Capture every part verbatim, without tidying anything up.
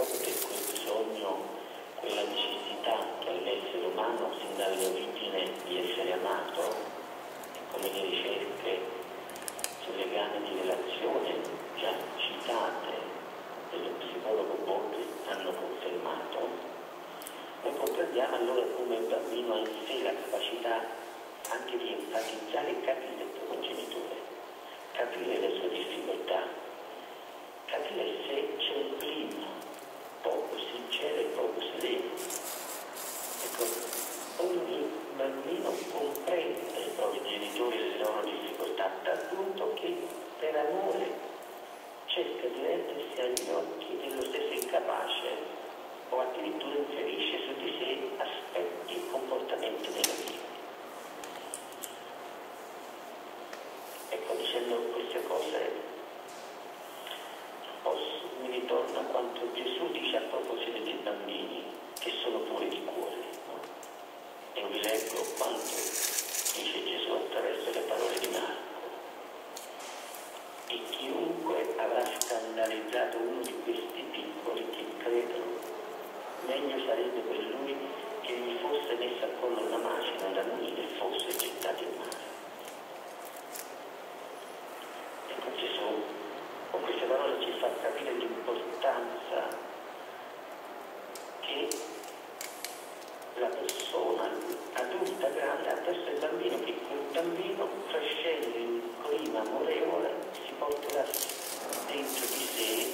proprio per quel bisogno, quella necessità che ha l'essere umano sin dalle origini di essere amato, come le ricerche sul legame di relazione già citate dello psicologo Bowlby hanno confermato, noi comprendiamo allora come il bambino ha in sé la capacità anche di enfatizzare e capire il proprio genitore, capire le sue difficoltà, capire se c'è un clima poco sincero e poco sereno. Ecco, ogni bambino comprende i propri genitori e le loro difficoltà, dal punto che per amore cerca di rendersi agli occhi dello stesso incapace o addirittura inserisce su di sé aspetti e comportamenti negativi. Ecco, dicendo queste cose posso, mi ritorna quanto Gesù dice a proposito dei bambini, che sono puri di cuore, no? E vi leggo quanto dice Gesù attraverso le parole di Marco. E chiunque avrà scandalizzato uno di questi piccoli che credono, meglio sarebbe per lui che gli fosse messa al collo una macina da munire e fosse gettato in mare. Ecco, Gesù con queste parole ci fa capire l'importanza che la persona adulta grande ha verso il bambino, che quel bambino crescendo in un clima amorevole si porterà dentro di sé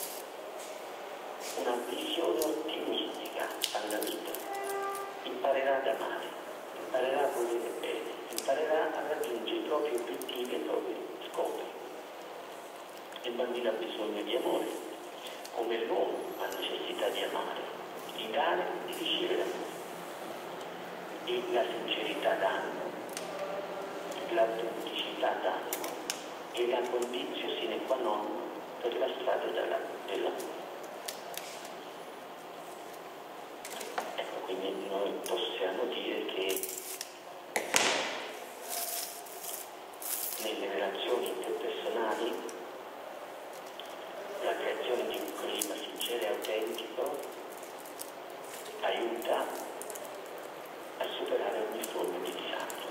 una visione ottimistica alla vita, imparerà ad amare, imparerà a volere bene, imparerà a raggiungere i propri obiettivi e i propri scopi. Il bambino ha bisogno di amore, come l'uomo ha necessità di amare, di dare e di ricevere amore. E la sincerità d'animo, l'autenticità d'animo è la condizione sine qua non per la strada dell'amore. Ecco, quindi noi possiamo dire che nelle relazioni interpersonali la creazione di un clima sincero e autentico aiuta a superare ogni forma di disagio.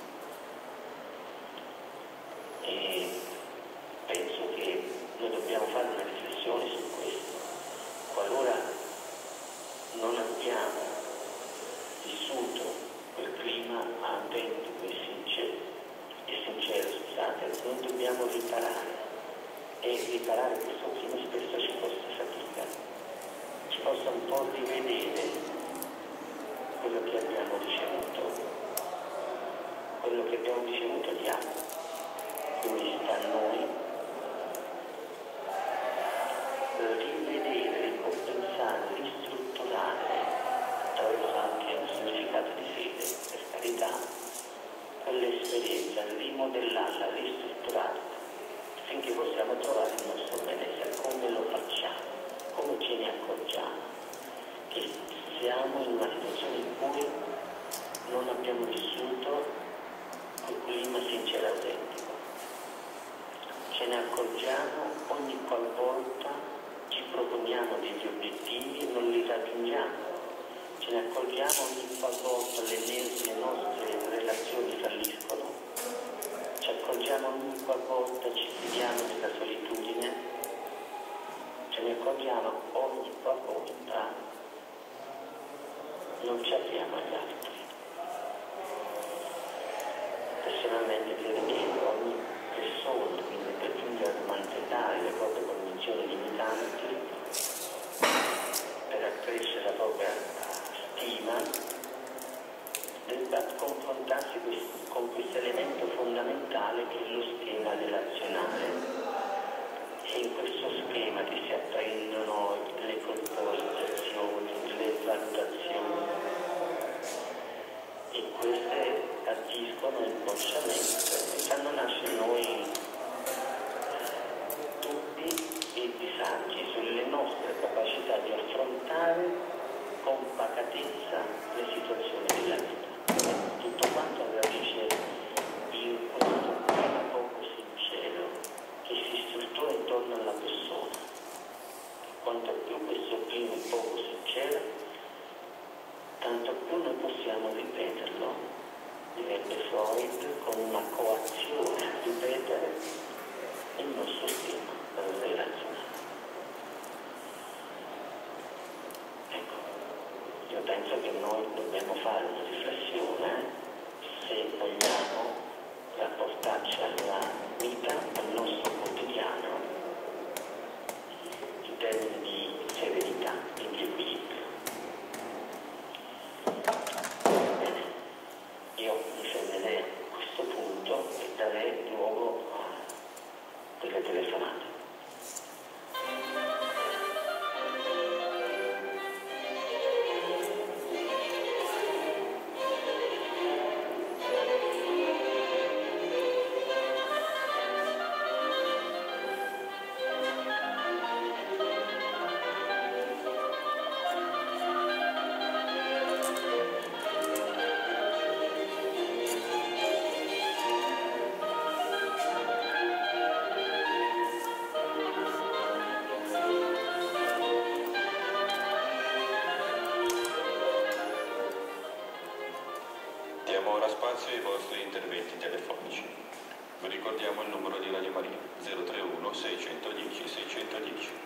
E penso che noi dobbiamo fare una riflessione su questo. Qualora non abbiamo vissuto quel clima autentico e sincero, e sincero, scusate, noi dobbiamo riparare. E riparare questo clima spesso ci costa fatica, ci possa un po' rivedere quello che abbiamo ricevuto, quello che abbiamo ricevuto diamo. Quindi sta a noi rivedere, ricompensare, ristrutturare, attraverso anche un significato di fede, per carità, quell'esperienza, rimodellarla, ristrutturarla, finché possiamo trovare il nostro benessere. Come lo facciamo? Come ce ne accorgiamo? Che siamo in una situazione in cui non abbiamo vissuto quel clima sincero e autentico. Ce ne accorgiamo ogni qualvolta ci proponiamo degli obiettivi e non li raggiungiamo. Ce ne accorgiamo ogni qualvolta le, le nostre relazioni falliscono. Ci accorgiamo ogni qualvolta ci fidiamo della solitudine, ce ne accorgiamo ogni qualvolta non ci apriamo agli altri. Personalmente credo che ogni persona, quindi per giungere a mantenere le proprie convinzioni limitanti, per accrescere la propria stima, debba confrontarsi con questo elemento fondamentale che è lo schema relazionale. E in questo schema che si apprendono le colpevolizzazioni, le valutazioni, e queste agiscono inconsciamente e fanno nascere in noi dubbi e disagi sulle nostre capacità di affrontare con pacatezza le situazioni della vita. Tutto quanto reagisce in questo clima poco sincero che si struttura intorno alla persona. Quanto più questo clima tanto più noi possiamo ripeterlo, direbbe Freud, con una coazione, ripetere il nostro schema relazionale. Ecco, io penso che noi dobbiamo fare una riflessione se vogliamo rapportarci alla vita, al nostro quotidiano, in termini di serenità e di equilibrio. Bene, io mi fermerei a questo punto e darei luogo a delle telefonate. Diamo ora spazio ai vostri interventi telefonici. Vi ricordiamo il numero di Radio Maria, zero tre uno sei uno zero sei uno zero.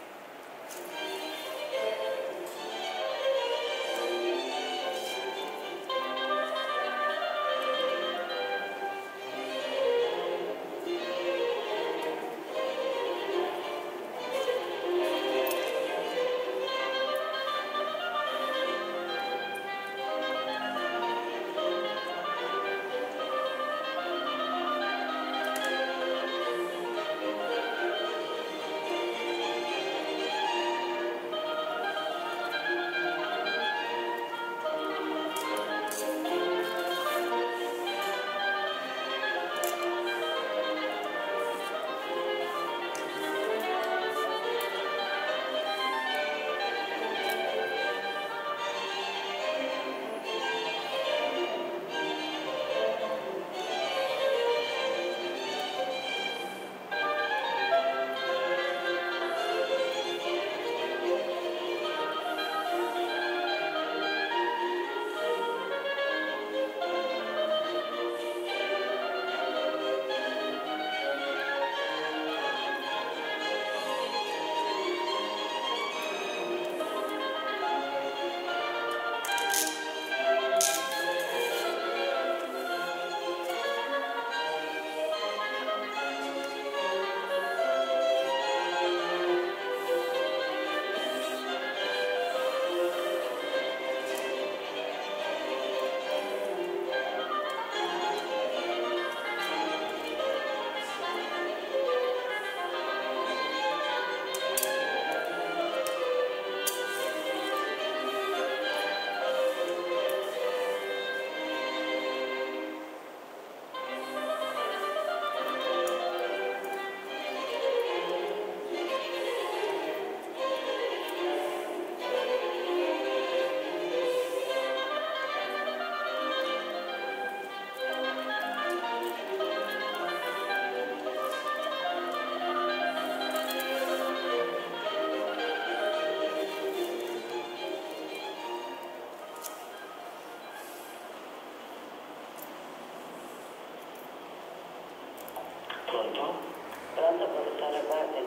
Pronto? Pronto, professore, guardi,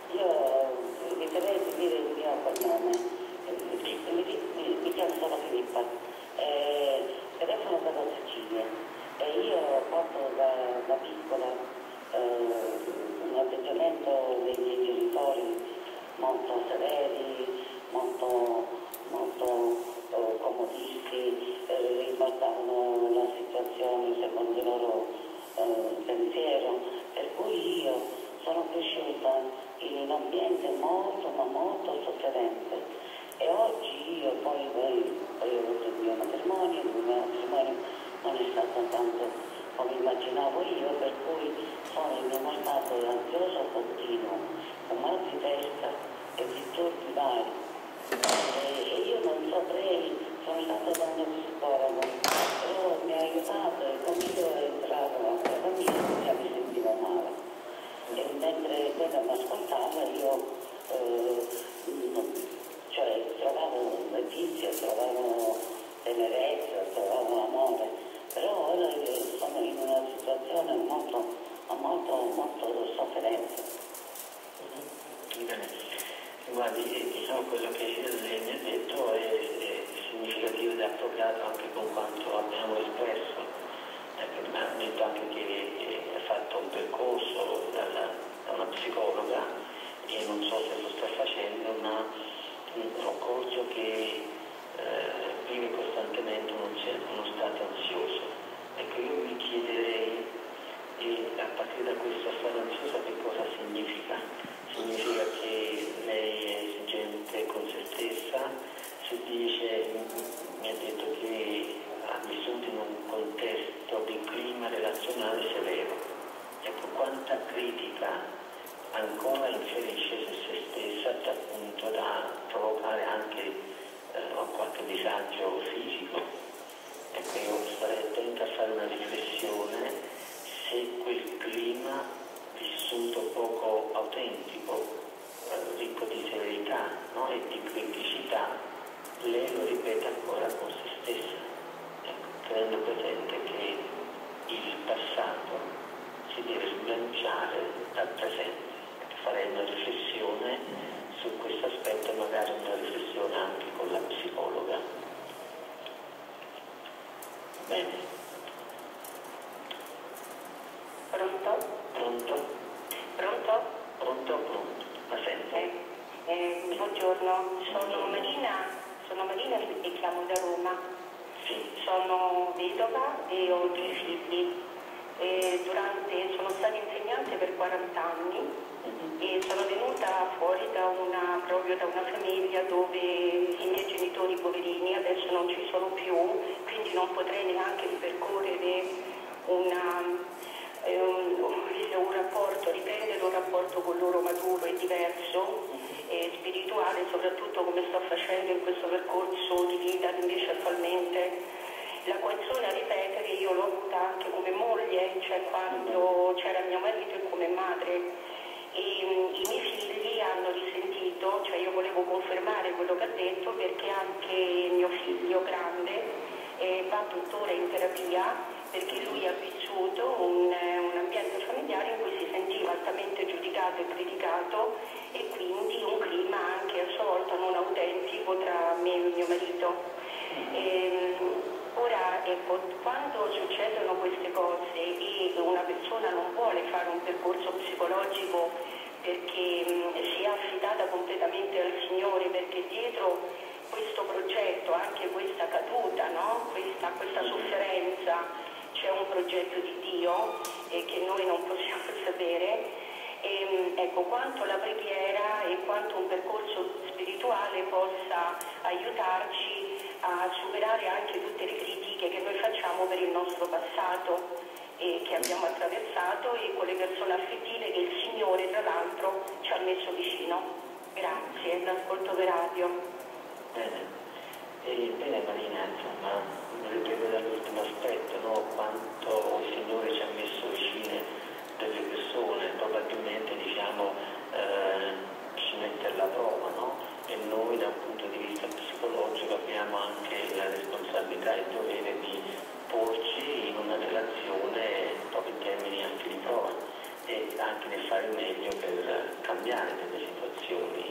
io riterrei di dire il mio cognome, mi, mi, mi chiamo solo Filippa, eh, telefono dalla Sicilia e io porto da, da piccola eh, un atteggiamento dei miei genitori molto severi, molto, molto eh, comodisti, eh, riguardavano la situazione secondo il loro eh, pensiero. Per cui io sono cresciuta in un ambiente molto ma molto sofferente e oggi io poi, poi, poi ho avuto il mio matrimonio, il mio matrimonio non è stato tanto come immaginavo io, per cui sono in uno stato ansioso continuo, con mal di testa e disturbi vari. E, e io non saprei, sono stata da uno psicologo, però mi ha aiutato e quando io entravo a casa mia mi sentivo male. E mentre quella mi ascoltava io eh, cioè, trovavo notizie, trovavo le tenerezza, trovavo amore, però ora sono in una situazione molto, molto, molto sofferenza. Bene, guardi, diciamo quello che lei mi ha detto è, è significativo ed appropriato anche con quanto abbiamo espresso. Ecco, mi ha detto anche che ha fatto un percorso dalla, da una psicologa e non so se lo sta facendo, ma ho accorto che eh, vive costantemente uno, uno stato ansioso. Ecco, io mi chiederei, e a partire da questo stato ansioso, che cosa significa? Significa che lei è esigente con se stessa, si dice, mi ha detto che ha vissuto in un contesto di clima relazionale severo. Ecco, quanta critica ancora inferisce su se stessa, appunto da provocare anche eh, qualche disagio fisico. Ecco, io starei attento a fare una riflessione se quel clima vissuto poco autentico, eh, ricco di severità, no? E di criticità, lei lo ripete ancora con se stessa, ecco, tenendo presente che il passato si deve sganciare dal presente. Farei una riflessione su questo aspetto e magari una riflessione anche con la psicologa. Bene. Pronto? Pronto? Pronto? Pronto? Pronto? Ma sente? Eh, eh, buongiorno, sono Marina, sono Marina e chiamo da Roma. Sì. Sono vedova e ho due figli. E durante, sono stata insegnante per quaranta anni e sono venuta fuori da una, proprio da una famiglia dove i miei genitori poverini adesso non ci sono più, quindi non potrei neanche ripercorrere una, eh, un, un rapporto, riprendere un rapporto con loro maturo e diverso e spirituale, soprattutto come sto facendo in questo percorso di vita invece attualmente. La coezione a ripetere io l'ho avuta anche come moglie, cioè quando c'era mio marito e come madre. E i miei figli hanno risentito, cioè io volevo confermare quello che ha detto perché anche mio figlio grande eh, va tuttora in terapia perché lui ha vissuto un, un ambiente familiare in cui si sentiva altamente giudicato e criticato e quindi un clima anche a sua volta non autentico tra me e mio marito. E, ora, ecco, quando succedono queste cose e una persona non vuole fare un percorso psicologico perché mh, si è affidata completamente al Signore, perché dietro questo progetto, anche questa caduta, no? questa, questa sofferenza, c'è un progetto di Dio eh, che noi non possiamo sapere. E, ecco, quanto la preghiera e quanto un percorso spirituale possa aiutarci a superare anche tutte le critiche che noi facciamo per il nostro passato e che abbiamo attraversato e con le persone affettive che il Signore tra l'altro ci ha messo vicino. Grazie, l'ascolto per radio. Bene. E, bene Marina, insomma, ripeto dall'ultimo aspetto, no? Quanto il Signore ci ha messo vicine delle persone, probabilmente diciamo eh, ci mette alla prova, no? E noi da un punto di vista psicologico abbiamo anche la responsabilità e il dovere di porci in una relazione proprio in termini anche di prova e anche nel fare il meglio per cambiare delle situazioni.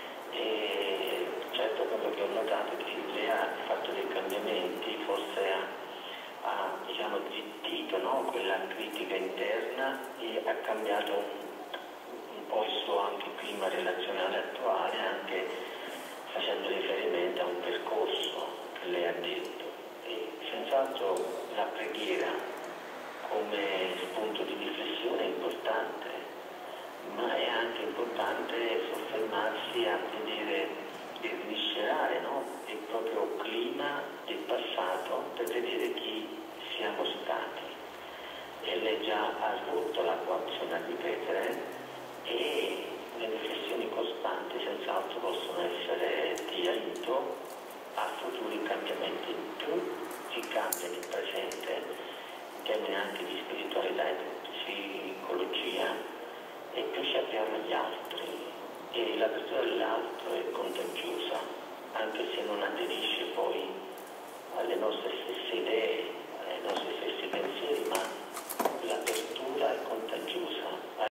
E certo quello che ho notato è che lei ha fatto dei cambiamenti, forse ha, ha diciamo, zittito, no? Quella critica interna e ha cambiato un, un po' il suo anche clima relazionale attuale, anche facendo riferimento a un percorso che lei ha detto. E senz'altro la preghiera come spunto di riflessione è importante, ma è anche importante soffermarsi a vedere e sviscerare, no? Il proprio clima del passato per vedere chi siamo stati. E lei già ha svolto la coazione a ripetere e le riflessioni costanti senz'altro possono essere di aiuto a futuri cambiamenti. Più si cambia nel presente, in termini anche di spiritualità e di psicologia, e più ci apriamo agli altri e l'apertura dell'altro